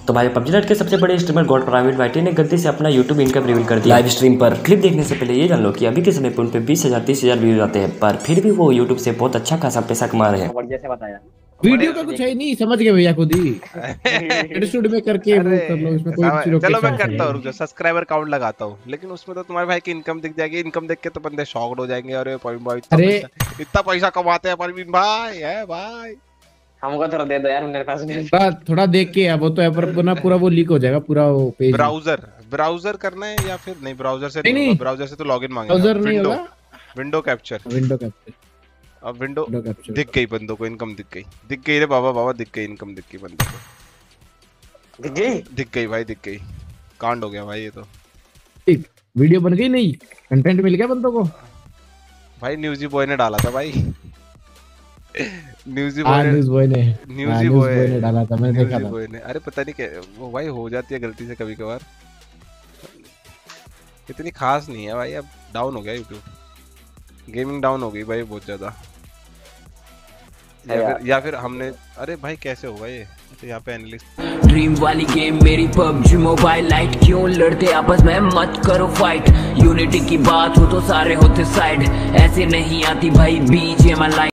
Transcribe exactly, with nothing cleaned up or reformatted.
तो भाई PUBG net के सबसे बड़े स्ट्रीमर गॉड प्राइवेट वाइटी ने गलती से अपना यूट्यूब इनकम रिवील कर दिया लाइव स्ट्रीम पर। क्लिप देखने से पहले ये जान लो कि अभी के समय पर उन पे बीस हजार तीस हजार व्यूज आते हैं, पर फिर भी वो यूट्यूब से बहुत अच्छा खासा पैसा कमा रहे हैं। बढ़िया से बताया वीडियो का कुछ है नहीं, समझ गए भैया खुद ही एडिट में करके वो कर लो, इसमें कोई चलो मैं करता हूँ, सब्सक्राइबर काउंट लगाता हूँ, लेकिन उसमें तो तुम्हारे भाई की इनकम दिख जाएगी। इनकम देख के तो बंदे शॉक्ड हो जाएंगे। अरे परवीन भाई इतना पैसा इतना पैसा कमाते हैं परवीन भाई है भाई, हमको थोड़ा दे दो यार मेरे पास नहीं। थोड़ा थोड़ा देख के अब वो तो ऐप ना पूरा वो लीक हो जाएगा पूरा वो पेज। ब्राउजर ब्राउजर करना है या फिर नहीं? ब्राउजर से नहीं, नहीं। ब्राउजर से तो लॉगिन मांगेगा। ब्राउजर नहीं होगा, विंडो कैप्चर विंडो कैप्चर। अब विंडो दिख गई बंदों को, इनकम दिख गई दिख गई रे बाबा बाबा दिख गई, इनकम दिख गई बंदे को, दिख गई दिख गई भाई दिख गई। कांड हो गया भाई ये तो। एक वीडियो बन गई, नहीं कंटेंट मिल गया बंदों को भाई। न्यूज़ी बॉय ने डाला था भाई, न्यूज़ी बॉय न्यूज़ बॉय ने न्यूज़ी बॉय ने डाला था, मैंने देखा था। बॉय ने अरे पता नहीं क्या वो भाई हो जाती है गलती से कभी कभार, इतनी खास नहीं है भाई। अब डाउन हो गया यूट्यूब, गेमिंग डाउन हो गई भाई बहुत ज्यादा। या फिर या फिर हमने अरे भाई कैसे होगा ये? तो यहाँ पे एनालिस्ट ड्रीम वाली गेम मेरी पबजी मोबाइल लाइट, क्यों लड़ते आपस में मत करो फाइट, यूनिटी की बात हो तो सारे होते साइड, ऐसे नहीं आती भाई बीजेएमआई।